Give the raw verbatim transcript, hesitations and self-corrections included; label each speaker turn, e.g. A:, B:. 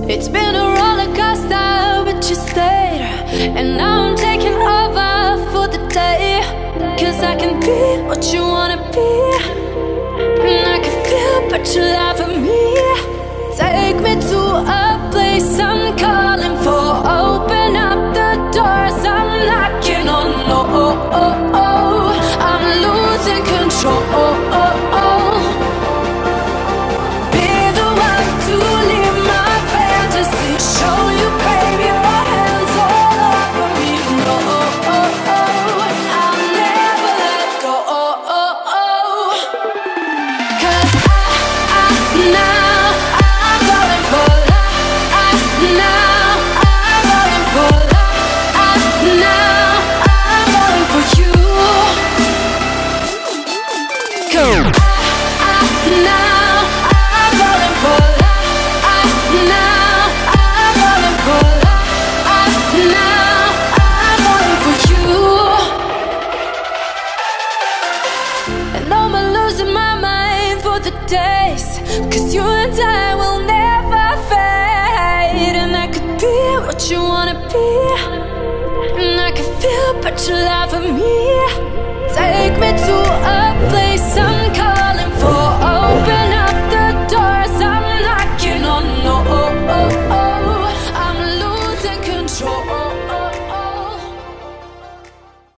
A: It's been a roller coaster, but you stayed. And now I'm taking over for the day. Cause I can be what you wanna be, and I can feel but you lie for me. Take me to a place I'm calling for. Open up the doors I'm knocking on. Oh, oh, oh, oh. I'm losing control. Oh, oh, oh. Be the one to leave my fantasy. Show you, baby, your hands all over me. No, oh, oh, oh. I'll never let go. Oh, oh, oh. Cause I, I, now I'm falling for love. I, now I'm falling for love. I, now I'm falling for you. Go. I, I, now I'm falling for love. I, now I'm falling for love. I, now I'm falling for you. And I'm losing my mind for the days. Cause you and I will never fade. And I could be what you wanna be, and I can feel but you lie for me. Take me to